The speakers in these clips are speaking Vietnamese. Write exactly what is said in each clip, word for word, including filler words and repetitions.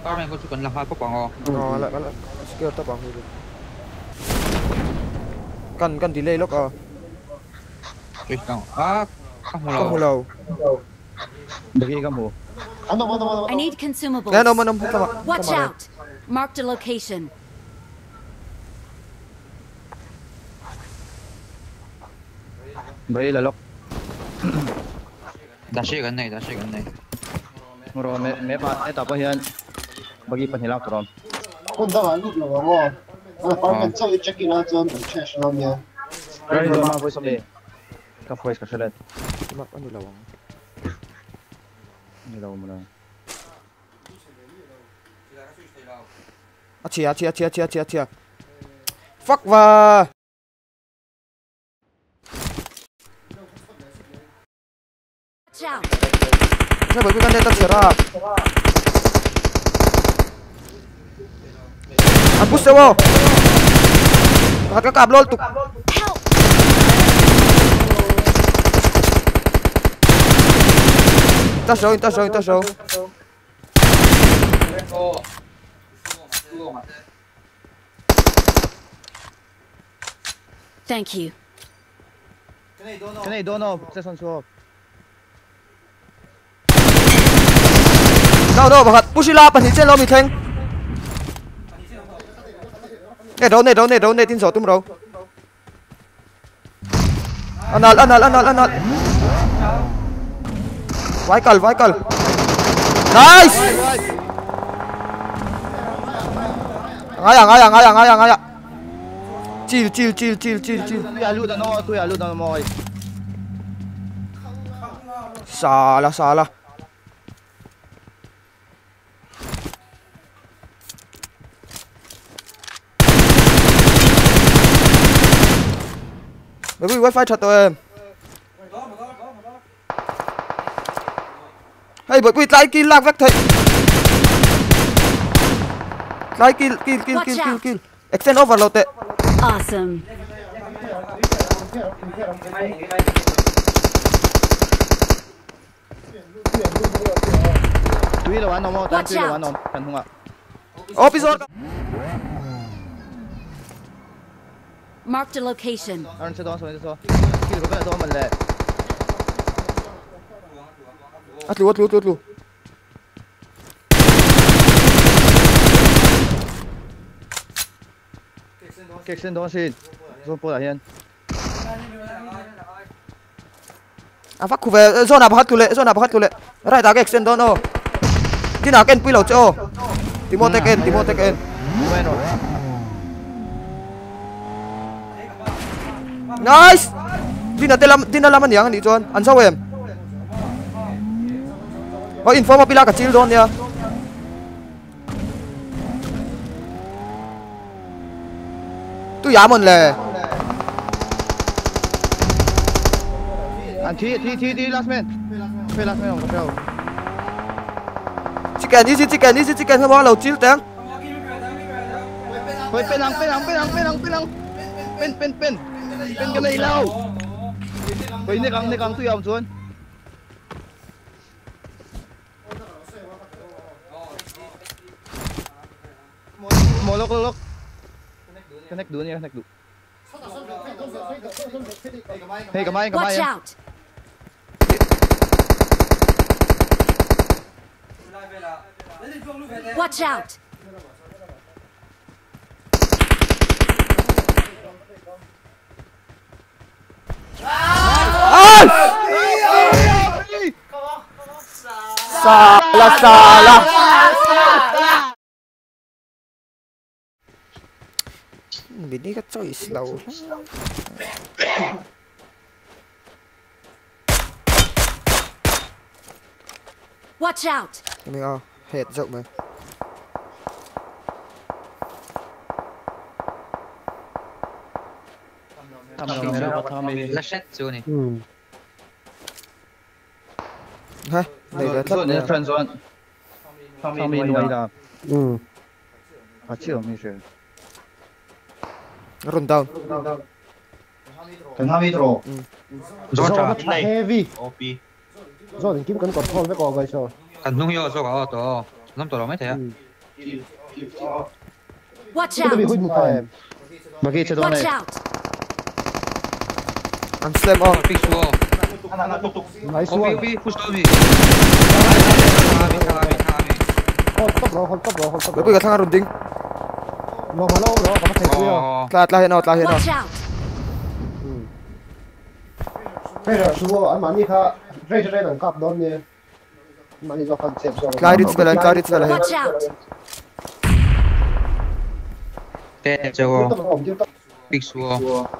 Tao mình có chỉ cần làm hai phút quảng ngò. Ngò lại lại skill tao bằng gì. Cần cần delay lúc à. Wait, không. À, không Không lâu. lâu. Bagi kamu. I need consumables. Nè, nó mà nó tao mà. Watch out. Marked a location. Bagi lalok. Dashi gần này, dashi gần này. Moro me me pa eta pa hian. Bagi pan hilak tron. Kun da wa lut lo ngo. Ala pa kan chau check in out zone check lo mia. Right ma voice of ka voice ka shalet. Mak ano lawang. Ni law mo na. À chia chia chia chia chia chia. Fuck và. Watch out. Thế bởi vì con đây tao chia ra. À push vô. Hạt các cặp luôn tục. Ta sâu, ta sâu, ta sâu. Thank you. Cái này dono sẽ son số. Đâu đâu, hạt push la, bạn trên lo mình thanh. Này đâu này đâu này đâu này tin số tum đâu. Anal anal anal anal. Vai cal, vai cal. Nice. Ngay à, ngay à, ngay à, ngay à, ngay à. Chill, chill, chill, chill, chill, chill. Tu ya lu da no, tu ya lu da mo. Salah, salah. Bởi vì wifi thật rồi em. Hey, bởi vì lại kill lạc vách thầy. Lại kill, kill, kill, kill, kill, kill. Extend overload tệ. Awesome. Tu là玩 normal,但tu là玩 normal, kan hung ạ. Episode. Marked a location. Anh sẽ đón số, số. Khi có cái này đón mình lẹ. Át lù, át lù, át lù. Kịch xin đón xin. Zone po là hiền. À phát khu về zone nào bắt khu lệ, zone nào bắt khu lệ. Rồi ta cái extend đón ô. Tí nào ken pilo cho. Timo take in, Timo take in. Bueno. Nice. Di na telam, di na laman yang ni John. An sao em? Oh inform mo pila ka chill doon ya. Tu yamon le. Anh thi thi thi thi last man. Phê last man không có Chicken, easy chicken, easy chicken không bao lâu chill tiếng. Phê phê lăng phê lăng phê lăng phê lăng phê lăng. Pin pin pin. Pin cái này lâu. Phê này căng này căng tu yam xuống. Một lúc lúc. Connect dulu ya, connect dulu. Hey, kamay, kamay. Watch out. Watch out. Salah, salah. Bini ka choice daw. Watch out. Mình à, hệt rộng mà. Thăm đồng này thăm mình. Flash chưa này. Ừ. Hay, này là thấp này friend zone. Thăm mình nuôi da. Ừ. 같이 없니셔. Run down. Cần hai metro. Rồi trả này heavy. ô pê. Rồi thì kiếm cần còn thon với cò vậy sao? Cần nung hiệu số có to. Năm tổ mấy thế à? Watch Ito may out! hood mo pa eh. Bagi sa doon Watch eh. out! I'm slam on. 픽 수어. Nice 오비 one. 오비 푸시 오비. 사람이 사람이 사람이. Hold up bro, hold up bro, hold up Bởi bro. vì cái thằng run ding. Lo malo bro, kapag tayo kuya. 어. Tla tla hiện nào, tla hiện nào. Watch out! Pero suwo, ang mani ka, treasure rin ang cup doon niya. Mani ka concept. Tla đi về lên, tla đi về lên. Watch out! 때 저거 Ito mo, dito. 픽 수어.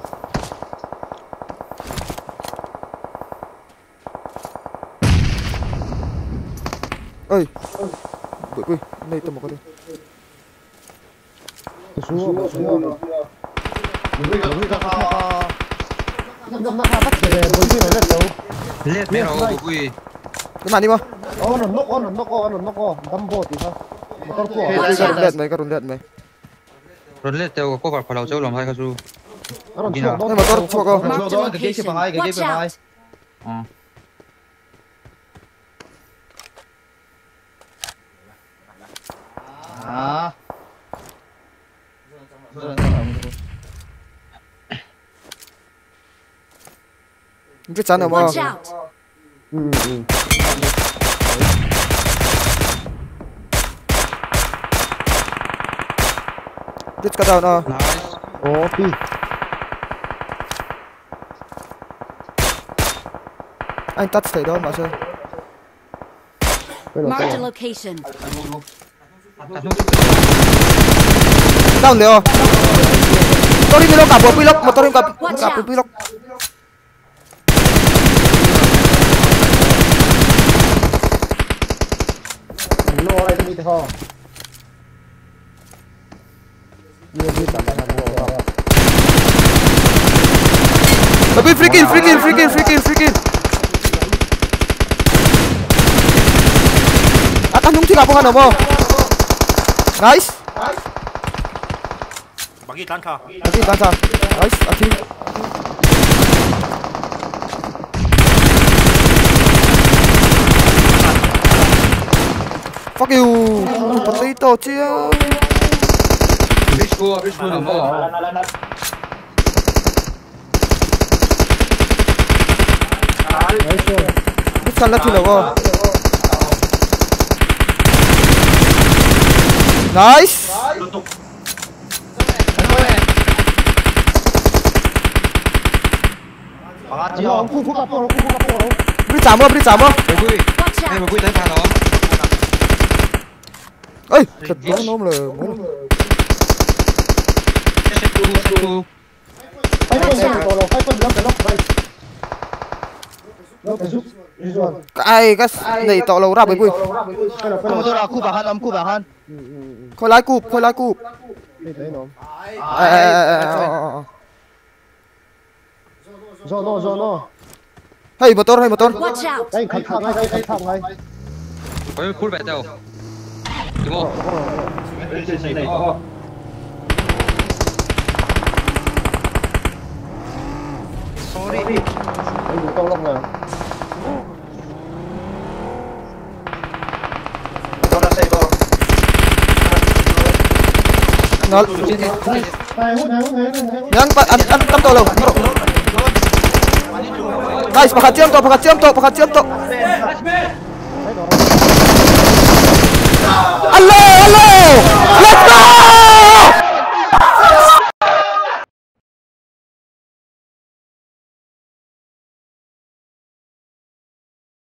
Ơi. Bởi vì này tao một cái. Suwo, suwo. Muli ka ka. Nakabak siya. Bulsi na let daw. 렛 메로 오비. Cái màn đi mà. Oh, nandok ko, nandok ko, nandok ko. Dambo, diba? Motor ko. Cái Watch cái out. run dead mày, cái run dead mày. 렛 때고 꼬발 팔라고 저걸 넘어 가지고. Ano, Gina. suwo, Nhưng mà tôi cho cô. Marked a Doon, gagay siya location. pa kay, gagay Watch pa kay. out! 어. Ah. Không biết chắn nào mà. Watch out! Ừ, ừ. Biết cái đâu nào. 나이스. Oh, P. Anh tắt thấy đó mà sao? Pero, Marked a pero. location. Down rồi. Motor ini lo kabur pilok, motor ini kabur Watch kabur out. pilok. Lo, ay, dito ho. Yung dito, ano, Tapi free kill, free kill, free kill, free kill, free kill. At anong tiga po ka na mo? Nice. Bagi tanka. Okay, dansa. Nice, ating. Fuck you. Patay ito, chiya. 픽 수어 픽 수어 넘어. nice one. Biết săn là thua đâu. Nice. Pangat Ano, ang kuko ka po, ang kuko ka po. Biết chạm không? Biết chạm không? 오비. Watch 네, out! 오비 다 넣어. Ê, thật quá nôm là muốn. 세트 세트. Five point lang, tolo. Five point lang, tolo. Nice. No, pasok. This one. Cái cái này tọa lâu ra bởi vì. Pero, pero. Motor ako bahan, am ko bahan. Khôi lái cụp, khôi lái cụp. Wait, ayun, oh. Ê, ê, ê, ê, ê, ê. Zono, zono. Hey motor, hey motor. Watch out! Ay, kalta ngay, ay, kalta ngay. 거의 볼 배다오. 이모. Ay, tolong na. Nó Ay, hud, ay, hud, ay, hud. yang pa ăn ăn tâm tọa lâu. Nice, pakat chiếm to, pakat chiếm to, pakat chiếm to. Ay, no.